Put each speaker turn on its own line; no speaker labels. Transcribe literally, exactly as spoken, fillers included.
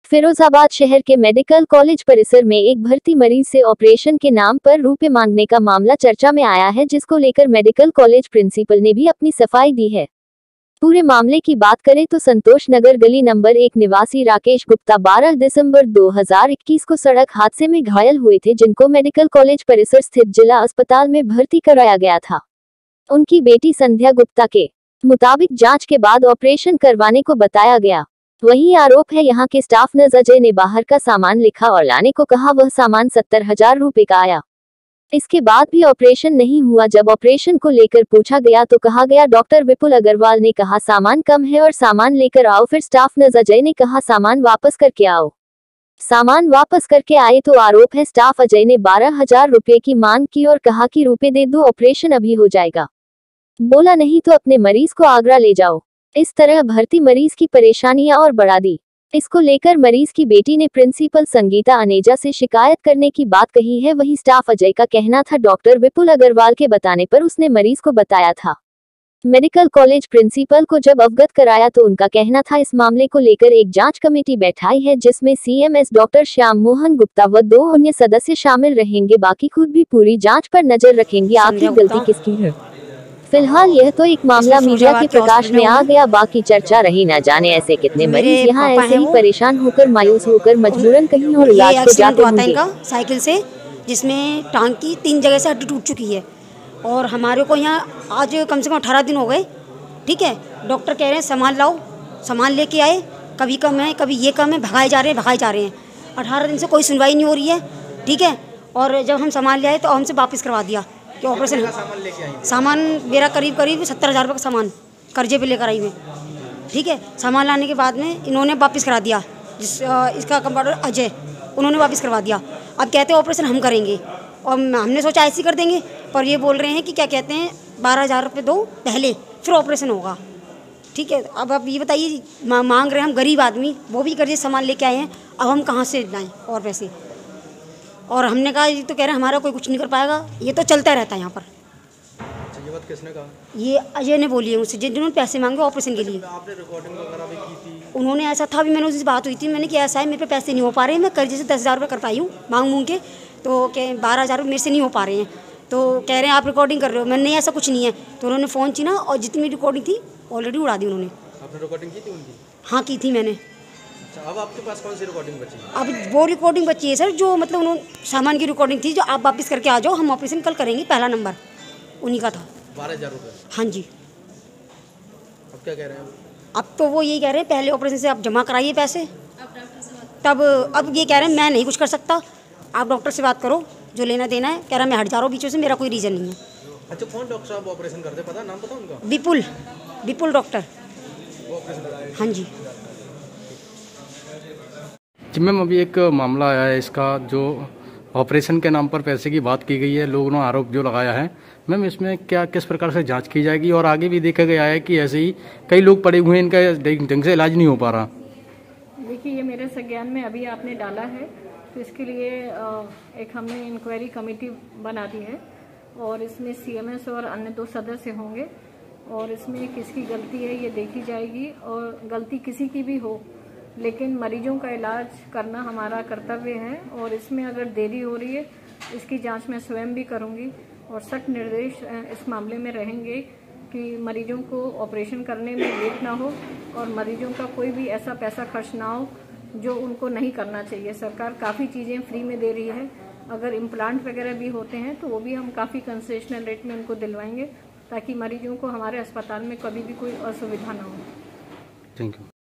फिरोजाबाद शहर के medical college परिसर में एक भर्ती मरीज से ऑपरेशन के नाम पर रुपए मांगने का मामला चर्चा में आया है, जिसको लेकर मेडिकल कॉलेज प्रिंसिपल ने भी अपनी सफाई दी है। पूरे मामले की बात करें तो संतोष नगर गली नंबर एक निवासी राकेश गुप्ता बारह दिसंबर दो हज़ार इक्कीस को सड़क हादसे में घायल हुए थे, जिनको मेडिकल कॉलेज परिसर स्थित जिला अस्पताल में भर्ती कराया गया था। उनकी बेटी संध्या गुप्ता के मुताबिक जांच के बाद ऑपरेशन करवाने को बताया गया। वही आरोप है यहाँ के स्टाफ नर्स अजय ने बाहर का सामान लिखा और लाने को कहा। वह सामान सत्तर हजार रुपए का आया। इसके बाद भी ऑपरेशन नहीं हुआ। जब ऑपरेशन को लेकर पूछा गया तो कहा गया डॉक्टर विपुल अग्रवाल ने कहा सामान कम है और सामान लेकर आओ। फिर स्टाफ नर्स अजय ने कहा सामान वापस करके आओ। सामान वापस करके आए तो आरोप है स्टाफ अजय ने बारह हजार रुपए की मांग की और कहा कि रुपए दे दो, ऑपरेशन अभी हो जाएगा। बोला नहीं तो अपने मरीज को आगरा ले जाओ। इस तरह भर्ती मरीज की परेशानियां और बढ़ा दी। इसको लेकर मरीज की बेटी ने प्रिंसिपल संगीता अनेजा से शिकायत करने की बात कही है। वही स्टाफ अजय का कहना था डॉक्टर विपुल अग्रवाल के बताने पर उसने मरीज को बताया था। मेडिकल कॉलेज प्रिंसिपल को जब अवगत कराया तो उनका कहना था इस मामले को लेकर एक जांच कमेटी बैठाई है, जिसमें सीएमएस डॉक्टर श्याम मोहन गुप्ता व दो अन्य सदस्य शामिल रहेंगे। बाकी खुद भी पूरी जांच पर नजर रखेंगे। आखिर गलती किसकी है? फिलहाल यह तो एक मामला मीडिया के प्रकाश में आ गया, बाकी चर्चा रही। न जाने ऐसे कितने मरीज यहाँ ऐसे ही परेशान होकर मायूस होकर मजबूरन कहीं और इलाज को जाते होंगे।
साइकिल से जिसमें टांग की तीन जगह से हड्डी टूट चुकी है और हमारे को यहाँ आज कम से कम अठारह दिन हो गए। ठीक है, डॉक्टर कह रहे हैं सामान लाओ, सामान लेके आए, कभी कम है कभी ये कम है, भगाए जा रहे हैं भगाए जा रहे हैं। अठारह दिन से कोई सुनवाई नहीं हो रही है। ठीक है, और जब हम सामान ले आए तो हमसे वापस करवा दिया कि ऑपरेशन सामान लेके आए। सामान मेरा करीब करीब सत्तर हज़ार रुपये का सामान कर्जे पे लेकर आई मैं। ठीक है, सामान लाने के बाद में इन्होंने वापस करा दिया। जिस इसका कंपाउंडर अजय, उन्होंने वापस करवा दिया। अब कहते हैं ऑपरेशन हम करेंगे और हमने सोचा ऐसे ही कर देंगे, पर ये बोल रहे हैं कि क्या कहते हैं बारह हज़ार रुपये दो पहले, फिर ऑपरेशन होगा। ठीक है, अब आप ये बताइए मांग रहे हैं हम गरीब आदमी, वो भी कर्जे सामान लेके आए हैं, अब हम कहाँ से लाएँ और पैसे? और हमने कहा ये तो कह रहे हैं हमारा कोई कुछ नहीं कर पाएगा, ये तो चलता रहता है यहाँ पर।
अच्छा, ये बात किसने कहा? ये
अजय ने बोली है मुझसे, जिन्होंने पैसे मांगे ऑपरेशन के लिए।
आपने रिकॉर्डिंग वगैरह भी की थी?
उन्होंने ऐसा था भी, मैंने उससे बात हुई थी, मैंने किया ऐसा है मेरे पे पैसे नहीं हो पा रहे हैं, मैं कर्जे से दस हज़ार रुपये कर पाई हूँ मांग मूंग के, तो कह बारह हज़ार रुपये मेरे से नहीं हो पा रहे हैं। तो कह रहे हैं आप रिकॉर्डिंग कर रहे हो। मैंने नहीं ऐसा कुछ नहीं है। तो उन्होंने फ़ोन छीना और जितनी रिकॉर्डिंग थी ऑलरेडी उड़ा दी उन्होंने।
आपने रिकॉर्डिंग की थी उनकी?
हाँ की थी मैंने।
अब आपके पास कौन सी रिकॉर्डिंग बची है?
अब वो रिकॉर्डिंग बची है सर, जो मतलब उन्होंने सामान की रिकॉर्डिंग थी, जो आप वापस करके आ जाओ, हम ऑपरेशन कल करेंगे, पहला नंबर उन्हीं का था।
बारह हज़ार रुपये?
हाँ जी।
अब क्या कह रहे हैं?
अब तो वो यही कह रहे हैं पहले ऑपरेशन से आप जमा कराइए पैसे, तब अब ये कह रहे हैं मैं नहीं कुछ कर सकता, आप डॉक्टर से बात करो, जो लेना देना है। कह रहा मैं हट जा रहा हूँ बीचों से, मेरा कोई रीज़न नहीं है।
अच्छा, कौन डॉक्टर साहब ऑपरेशन करते, पता नाम पता उनका?
विपुल विपुल डॉक्टर। हाँ जी।
जी मैम, अभी एक मामला आया है इसका, जो ऑपरेशन के नाम पर पैसे की बात की गई है, लोगों ने आरोप जो लगाया है। मैम, इसमें क्या किस प्रकार से जांच की जाएगी? और आगे भी देखा गया है कि ऐसे ही कई लोग पड़े हुए हैं, इनका ढंग से इलाज नहीं हो पा रहा।
देखिए, ये मेरे संज्ञान में अभी आपने डाला है, तो इसके लिए एक हमने इंक्वायरी कमेटी बना दी है और इसमें सीएमएस और अन्य दो सदस्य होंगे और इसमें किसकी गलती है ये देखी जाएगी। और गलती किसी की भी हो, लेकिन मरीजों का इलाज करना हमारा कर्तव्य है और इसमें अगर देरी हो रही है इसकी जांच मैं स्वयं भी करूंगी और सख्त निर्देश इस मामले में रहेंगे कि मरीजों को ऑपरेशन करने में लेट ना हो और मरीजों का कोई भी ऐसा पैसा खर्च ना हो जो उनको नहीं करना चाहिए। सरकार काफ़ी चीज़ें फ्री में दे रही है, अगर इम्प्लांट वगैरह भी होते हैं तो वो भी हम काफ़ी कंसेशनल रेट में उनको दिलवाएंगे, ताकि मरीजों को हमारे अस्पताल में कभी भी कोई असुविधा ना हो।
Thank you.